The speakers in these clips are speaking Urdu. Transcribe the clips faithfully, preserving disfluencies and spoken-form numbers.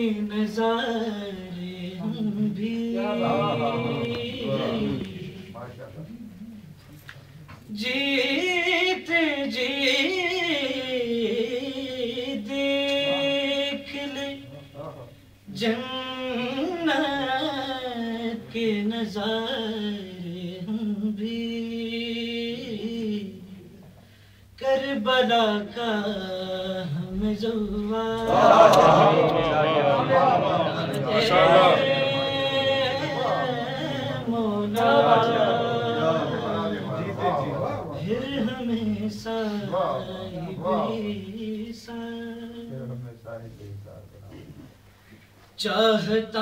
نظارے بھی جیتے جی دیکھ لے جنت کے نظارے بھی کربلا کا ہمیں زوار مولا پھر ہمیں صاحب چاہتا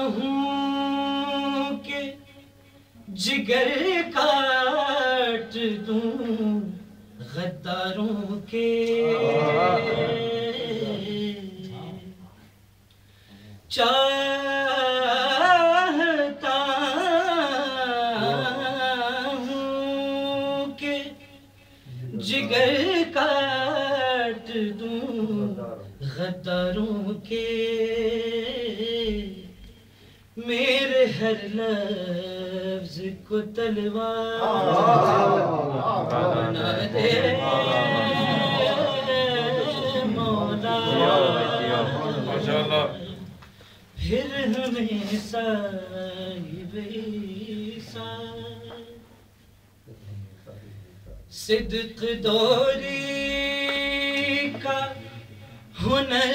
ہوں کہ جگر کاٹ دوں غداروں کے چاہتا ہوں کہ جگر کاٹ دوں غداروں کے میرے ہر لفظ کو تلوار بنا دے مولا پھر ہمیں صاحب عیسیٰ صدق دوری کا ہنر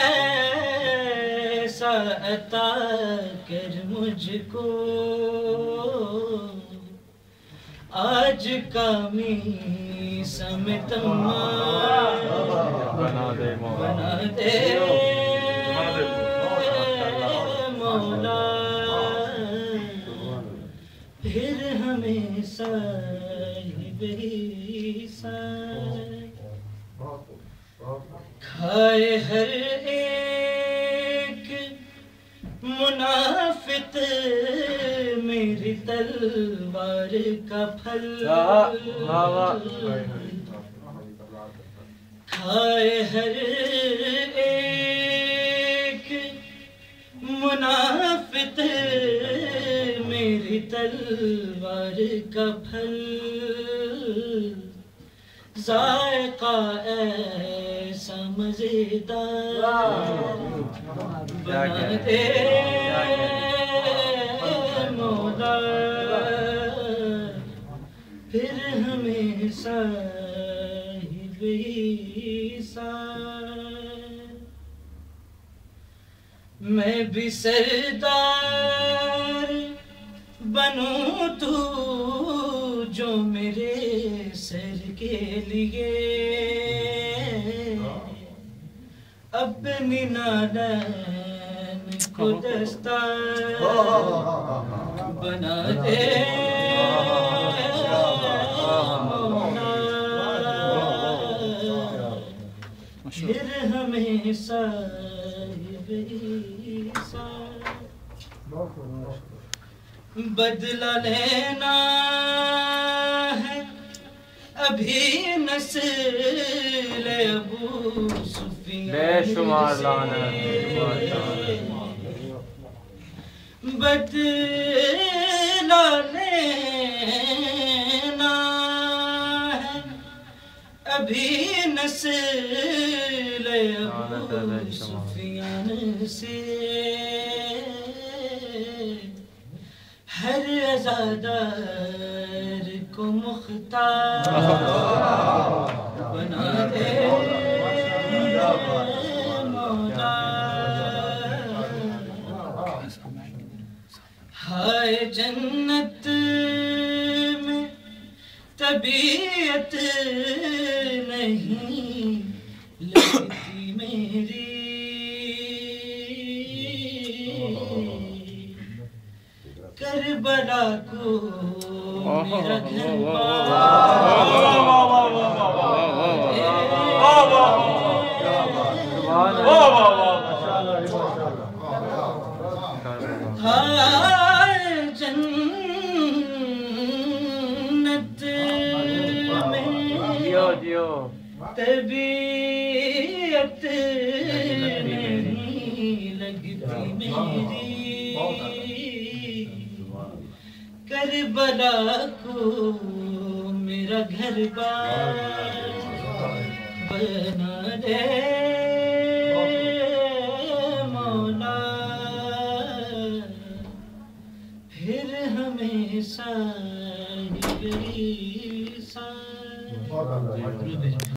ایسا عطا کر مجھ کو آج کامی سمت بنا دے مولا پھر ہمیں صاحب عیسیٰ کھائے ہر ایک منافق میری تلوار کا پھل کھائے ہر ایک منافق میری تلوار کا پھل ذائقہ ایسا مزیدار بنا دے مولا پھر ہمیں صاحب عیسیٰ میں بھی سردار بنوں تو جو میرے سر کے لیے اپنی نالین کو دستار بنا دے مولا پھر ہمیں صاحب عیسیٰ بدلہ لینا ہے ابھی نسل ابو سفیان بے شمار لعنت بدلہ لینا ہے ابھی نسل ابو سفیان سے ہر عزادار کو مختار بنا دے مولا ہائے جنت میں طبیعت نہیں لگتی میری کربلا کو میرا گھر ہائے جنت میں طبیعت نہیں لگتی میری کربلا کو میرا گھر بار بنا دے مولا پھر ہمیشہ